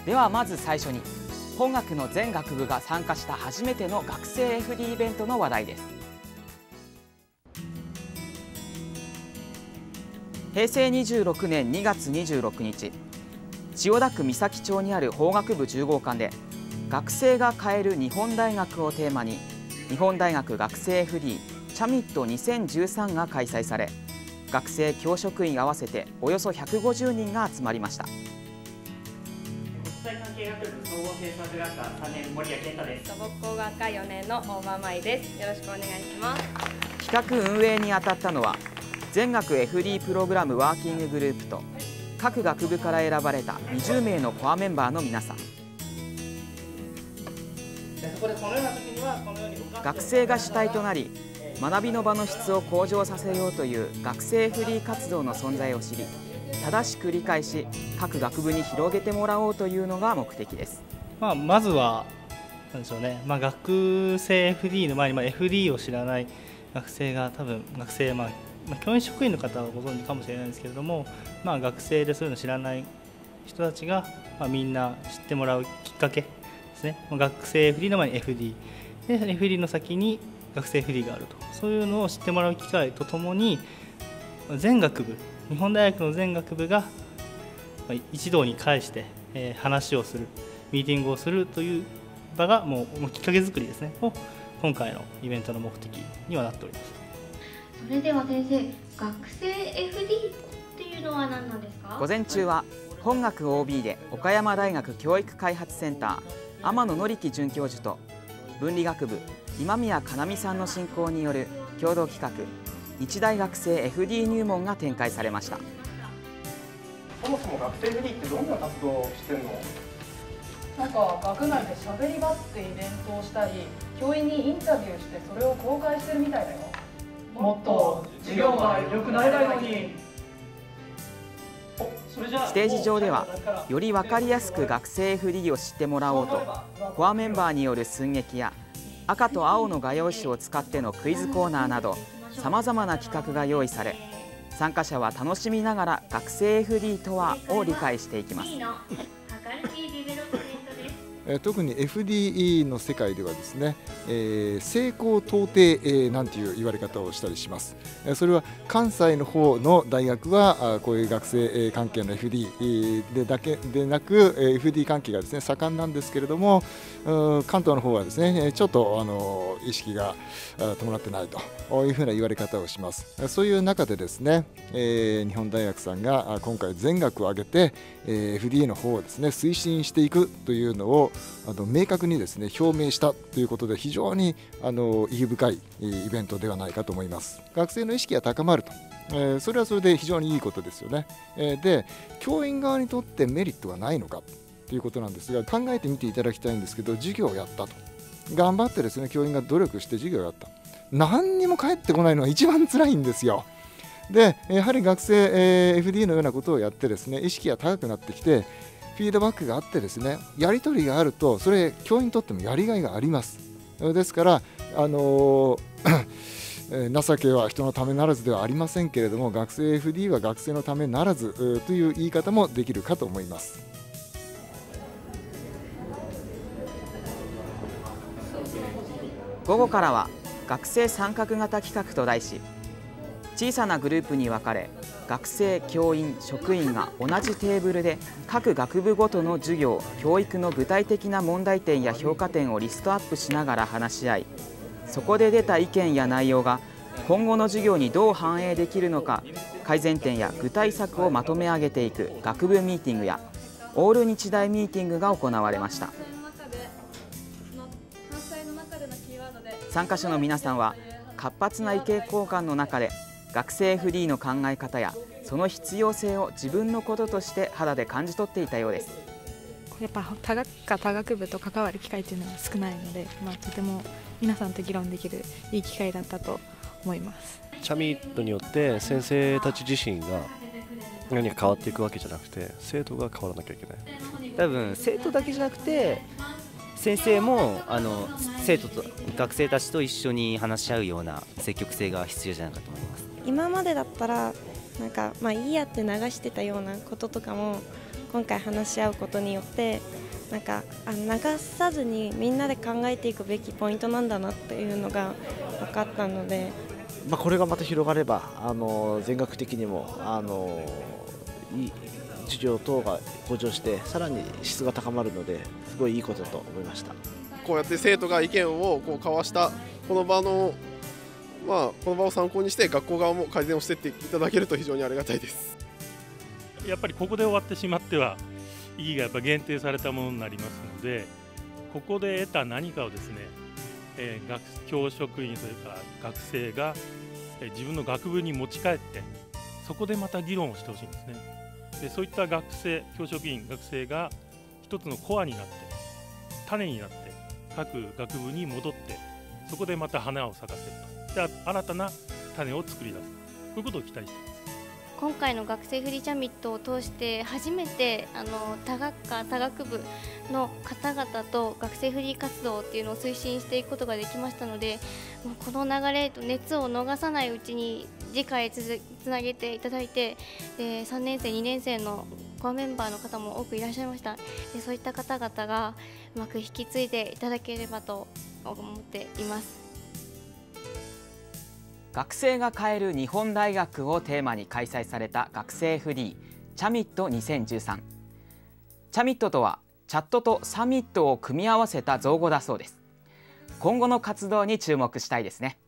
ではまず最初に本学の全学部が参加した初めての学生 FD イベントの話題です。平成26年2月26日、千代田区三崎町にある法学部10号館で学生が変える日本大学をテーマに日本大学学生 FD チャミット2013が開催され、学生教職員合わせておよそ150人が集まりました。 国際関係学部総合政策学科3年森谷健太です。 土木工学科4年の大場舞です。よろしくお願いします。 企画運営に当たったのは全学 FD プログラムワーキンググループと各学部から選ばれた20名のコアメンバーの皆さん。学生が主体となり学びの場の質を向上させようという学生 FD 活動の存在を知り、正しく理解し各学部に広げてもらおうというのが目的です。 まずはなんでしょうね、学生 FD の前に、FD を知らない学生が多分教員職員の方はご存知かもしれないですけれども、学生でそういうの知らない人たちが、みんな知ってもらうきっかけですね。学生 FD の前に FD で FD の先に学生 FD があると、そういうのを知ってもらう機会とともに全学部、日本大学の全学部が一堂に会して話をする、ミーティングをするという場がもうきっかけ作りですねを今回のイベントの目的にはなっております。 それでは先生、学生 FD っていうのは何なんですか？ 午前中は本学 OB で岡山大学教育開発センター天野紀樹准教授と文理学部今宮かなみさんの進行による共同企画日大学生 FD 入門が展開されました。 そもそも学生 FD ってどんな活動をしてるの？ なんか学内でしゃべり場ってイベントをしたり、教員にインタビューしてそれを公開してるみたいだよ。もっと授業が良くなれないのに。 ステージ上ではより分かりやすく学生 FD を知ってもらおうと、コアメンバーによる寸劇や赤と青の画用紙を使ってのクイズコーナーなどさまざまな企画が用意され、参加者は楽しみながら学生 FD とはを理解していきます。 特に FD の世界ではですね、成功到底なんていう言われ方をしたりします。それは関西の方の大学はこういう学生関係の FD でだけでなく FD 関係がですね盛んなんですけれども、関東の方はですねちょっと意識が伴ってないというふうな言われ方をします。そういう中でですね、日本大学さんが今回全学を挙げて FD の方をですね推進していくというのを明確にですね表明したということで、非常に意義深いイベントではないかと思います。学生の意識が高まると、それはそれで非常にいいことですよね。で、教員側にとってメリットはないのかということなんですが、考えてみていただきたいんですけど、授業をやったと、頑張ってですね教員が努力して授業をやった、何にも返ってこないのは一番辛いんですよ。でやはり学生、FD のようなことをやってですね意識が高くなってきて、フィードバックがあってですねやり取りがあると、それ教員にとってもやりがいがあります。ですから情けは人のためならずではありませんけれども、学生 FD は学生のためならずという言い方もできるかと思います。 午後からは学生参画型企画と題し、小さなグループに分かれ学生、教員、職員が同じテーブルで各学部ごとの授業、教育の具体的な問題点や評価点をリストアップしながら話し合い、そこで出た意見や内容が今後の授業にどう反映できるのか、改善点や具体策をまとめ上げていく学部ミーティングやオール日大ミーティングが行われました。参加者の皆さんは活発な意見交換の中で学生 FD の考え方やその必要性を自分のこととして肌で感じ取っていたようです。 やっぱ他学科他学部と関わる機会というのが少ないので、とても皆さんと議論できるいい機会だったと思います。 チャミットによって先生たち自身が何か変わっていくわけじゃなくて、生徒が変わらなきゃいけない。 多分生徒だけじゃなくて先生も生徒と学生たちと一緒に話し合うような積極性が必要じゃないかと思います。 今までだったらいいやって流してたようなこととかも今回話し合うことによってなんか流さずにみんなで考えていくべきポイントなんだなっていうのが分かったので、 これがまた広がれば全学的にもいい授業等が向上してさらに質が高まるのですごいいいことと思いました。 こうやって生徒が意見を交わしたこの場のこの場を参考にして学校側も改善をしていっていただけると非常にありがたいです。 やっぱりここで終わってしまっては意義がやっぱ限定されたものになりますので、ここで得た何かをですね、教職員それから学生が自分の学部に持ち帰ってそこでまた議論をしてほしいんですね。でそういった学生、教職員、学生が一つのコアになって種になって各学部に戻ってそこでまた花を咲かせると、で新たな種を作り出す、こういうことを期待しています。 今回の学生フリーサミットを通して初めて他学科他学部の方々と学生フリー活動っていうのを推進していくことができましたので、もうこの流れと熱を逃さないうちに次回へつなげていただいて、3年生2年生のコアメンバーの方も多くいらっしゃいました。でそういった方々がうまく引き継いでいただければと思っています。 学生が変える日本大学をテーマに開催された学生フリーチャミット2013。チャミットとはチャットとサミットを組み合わせた造語だそうです。今後の活動に注目したいですね。